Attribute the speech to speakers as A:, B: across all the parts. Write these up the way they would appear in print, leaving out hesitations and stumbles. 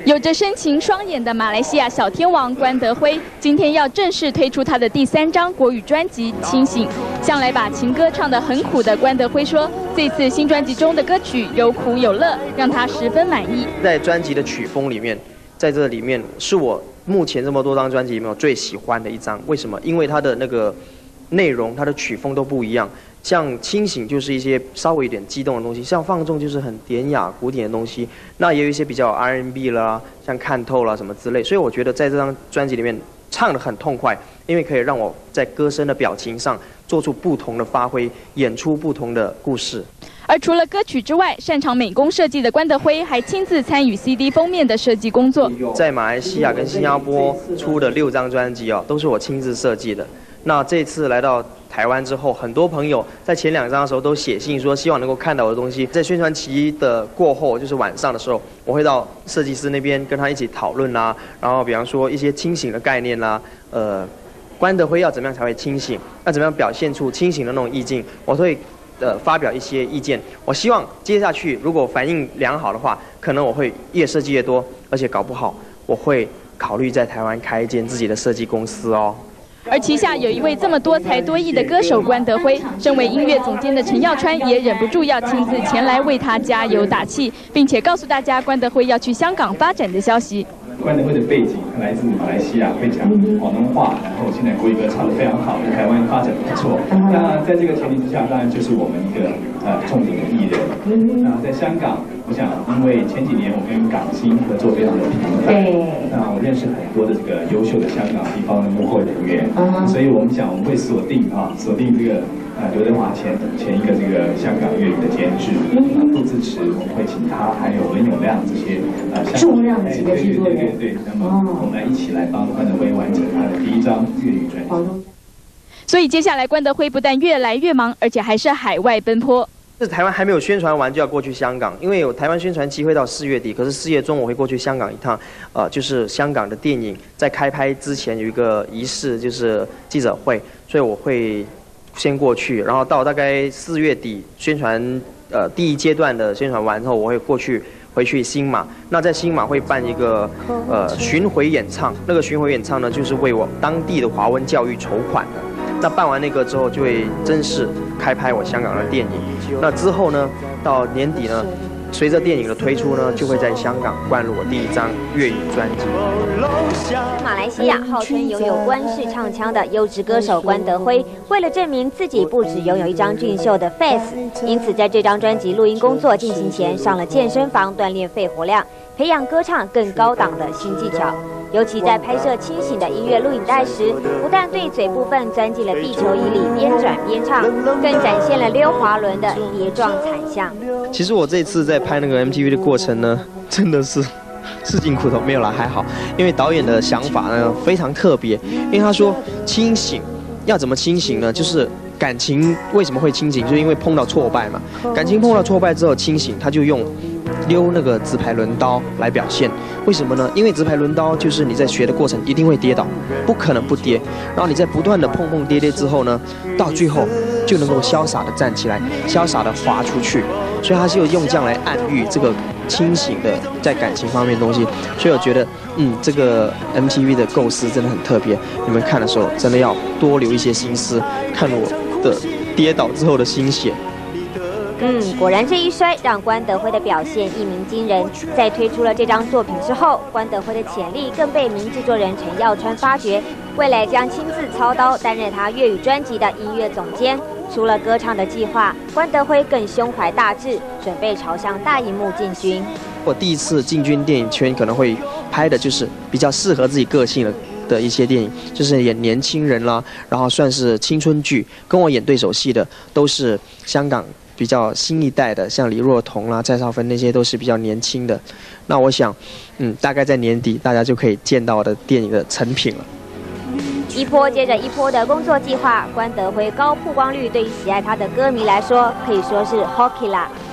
A: 有着深情双眼的马来西亚小天王关德辉，今天要正式推出他的第3张国语专辑《清醒》。向来把情歌唱得很苦的关德辉说，这次新专辑中的歌曲有苦有乐，让他十分满意。
B: 在专辑的曲风里面，在这里面是我目前这么多张专辑里面我最喜欢的一张。为什么？因为它的那个内容、它的曲风都不一样。像清醒就是一些稍微有点激动的东西，像放纵就是很典雅古典的东西。那也有一些比较 R&B 啦，像看透啦什么之类。所以我觉得在这张专辑里面唱得很痛快，因为可以让我在歌声的表情上做出不同的发挥，演出不同的故事。
A: 而除了歌曲之外，擅长美工设计的关德辉还亲自参与 CD 封面的设计工作。
B: 在马来西亚跟新加坡出的6张专辑都是我亲自设计的。那这次来到台湾之后，很多朋友在前2张的时候都写信说希望能够看到我的东西。在宣传期的过后，就是晚上的时候，我会到设计师那边跟他一起讨论啦，然后比方说一些清醒的概念啦，关德辉要怎么样才会清醒，要怎么样表现出清醒的那种意境，我会发表一些意见。我希望接下去如果反应良好的话，可能我会越设计越多，而且搞不好我会考虑在台湾开一间自己的设计公司哦。
A: 而旗下有一位这么多才多艺的歌手关德辉，身为音乐总监的陈耀川也忍不住要亲自前来为他加油打气，并且告诉大家关德辉要去香港发展的消息。
C: 关德辉的背景来自马来西亚，会讲广东话，然后现在国语歌唱得非常好，在台湾发展不错。那在这个前提之下，当然就是我们一个重点的艺人。那在香港，我想因为前几年我跟港星合作非常的频繁，那我认识很多的这个优秀的香港地方的幕后人员，所以我们想我们会锁定这个刘德华前一个这个香港粤语的监制，杜自持，我们会请他还有文咏亮这些
D: 重量级的制作人。
C: 对，那么我们来一起来帮关德辉完成他的第1张粤语专辑。
A: 所以接下来关德辉不但越来越忙，而且还是海外奔波。
B: 是台湾还没有宣传完就要过去香港，因为有台湾宣传期会到4月底，可是4月中我会过去香港一趟，就是香港的电影在开拍之前有一个仪式，就是记者会，所以我会先过去，然后到大概4月底宣传第1阶段的宣传完后，我会回去新马。那在新马会办一个巡回演唱，那个巡回演唱呢，就是为我当地的华文教育筹款的。那办完那个之后，就会正式开拍我香港的电影。那之后呢，到年底呢，随着电影的推出呢，就会在香港灌入我第1张粤语专辑。
E: 马来西亚号称拥有关式唱腔的优质歌手关德辉，为了证明自己不只拥有一张俊秀的 face， 因此在这张专辑录音工作进行前，上了健身房锻炼肺活量，培养歌唱更高档的新技巧。尤其在拍摄清醒的音乐录影带时，不但对嘴部分钻进了壁球衣里边转边唱，更展现了溜滑轮的跌撞惨象。
B: 其实我这次在拍那个 MTV 的过程呢，真的是吃尽苦头，没有啦，还好，因为导演的想法呢非常特别，因为他说清醒要怎么清醒呢？就是感情为什么会清醒，就是因为碰到挫败嘛。感情碰到挫败之后清醒，他就用溜那个直排轮刀来表现。为什么呢？因为直排轮刀就是你在学的过程一定会跌倒，不可能不跌。然后你在不断的碰碰跌跌之后呢，到最后就能够潇洒的站起来，潇洒的滑出去。所以他是用这样来暗喻这个清醒的在感情方面的东西。所以我觉得，这个 MTV 的构思真的很特别。你们看的时候真的要多留一些心思，看我的跌倒之后的心血。
E: 果然这一摔让关德辉的表现一鸣惊人。在推出了这张作品之后，关德辉的潜力更被名制作人陈耀川发掘，未来将亲自操刀担任他粤语专辑的音乐总监。除了歌唱的计划，关德辉更胸怀大志，准备朝向大荧幕进军。
B: 我第一次进军电影圈，可能会拍的就是比较适合自己个性的一些电影，就是演年轻人啦，然后算是青春剧。跟我演对手戏的都是香港比较新一代的，像李若彤啦、蔡少芬那些都是比较年轻的。那我想，大概在年底大家就可以见到我的电影的成品了。
E: 一波接着一波的工作计划，关德辉高曝光率对于喜爱他的歌迷来说可以说是 hockey 啦。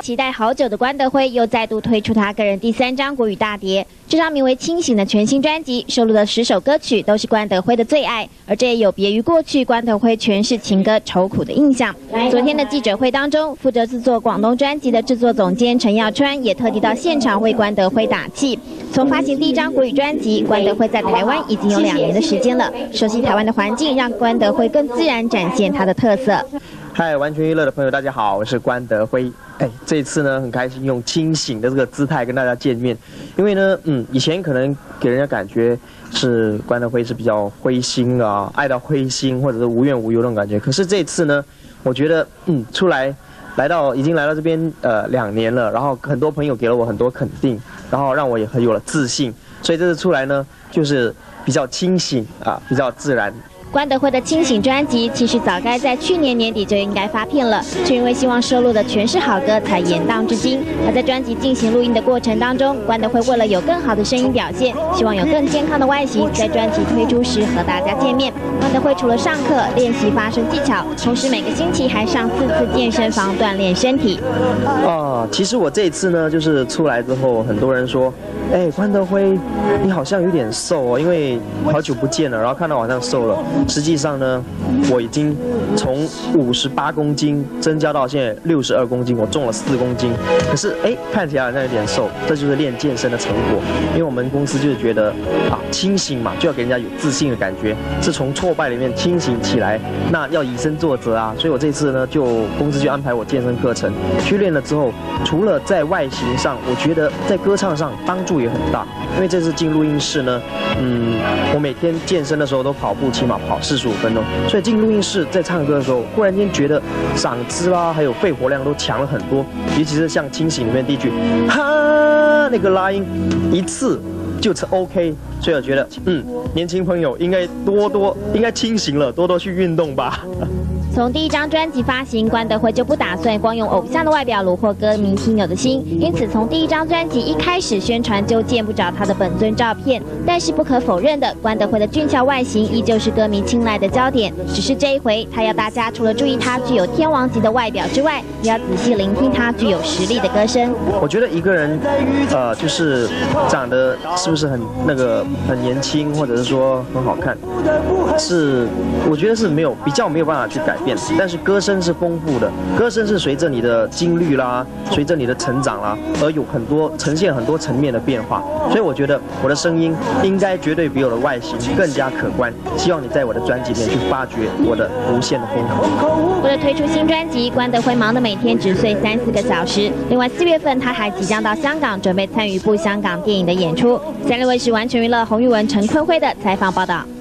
E: 期待好久的关德辉又再度推出他个人第3张国语大碟，这张名为《清醒》的全新专辑，收录的10首歌曲都是关德辉的最爱，而这也有别于过去关德辉诠释情歌愁苦的印象。昨天的记者会当中，负责制作广东专辑的制作总监陈耀川也特地到现场为关德辉打气。从发行第1张国语专辑，关德辉在台湾已经有2年的时间了，熟悉台湾的环境，让关德辉更自然展现他的特色。
B: 嗨，完全娱乐的朋友，大家好，我是关德辉。这一次呢，很开心用清醒的这个姿态跟大家见面，因为呢，以前可能给人家感觉是关德辉是比较灰心啊，爱到灰心，或者是无怨无尤那种感觉。可是这次呢，我觉得，已经来到这边2年了，然后很多朋友给了我很多肯定，然后让我也很有了自信，所以这次出来呢，就是比较清醒啊，比较自然。
E: 关德辉的《清醒》专辑其实早该在去年年底就应该发片了，却因为希望收录的全是好歌才延宕至今。而在专辑进行录音的过程当中，关德辉为了有更好的声音表现，希望有更健康的外形，在专辑推出时和大家见面。关德辉除了上课练习发声技巧，同时每个星期还上4次健身房锻炼身体。
B: 其实我这一次呢，就是出来之后，很多人说，关德辉，你好像有点瘦哦，因为好久不见了，然后看到好像瘦了。实际上呢，我已经从58公斤增加到现在62公斤，我重了4公斤。可是看起来好像有点瘦，这就是练健身的成果。因为我们公司就是觉得清醒嘛，就要给人家有自信的感觉，是从挫败里面清醒起来，那要以身作则啊。所以我这次呢，公司就安排我健身课程，去练了之后，除了在外形上，我觉得在歌唱上帮助也很大。因为这次进录音室呢，我每天健身的时候都跑步，起码跑45分钟，所以进录音室在唱歌的时候，忽然间觉得嗓子啦，还有肺活量都强了很多。尤其是像《清醒》里面第一句哈那个拉音，一次就 OK。所以我觉得，年轻朋友应该清醒了，多多去运动吧。
E: 从第1张专辑发行，关德辉就不打算光用偶像的外表虏获歌迷听友的心，因此从第1张专辑一开始宣传就见不着他的本尊照片。但是不可否认的，关德辉的俊俏外形依旧是歌迷青睐的焦点。只是这一回，他要大家除了注意他具有天王级的外表之外，也要仔细聆听他具有实力的歌声。
B: 我觉得一个人，就是长得是不是很年轻，或者是说很好看，我觉得是比较没有办法去改变。但是歌声是丰富的，歌声是随着你的经历啦，随着你的成长啦，而有呈现很多层面的变化。所以我觉得我的声音应该绝对比我的外形更加可观。希望你在我的专辑里面去发掘我的无限的丰富。
E: 为了推出新专辑，关德辉忙得每天只睡3-4个小时。另外4月份他还即将到香港，准备参与一部香港电影的演出。36卫视完全娱乐洪玉文、陈坤辉的采访报道。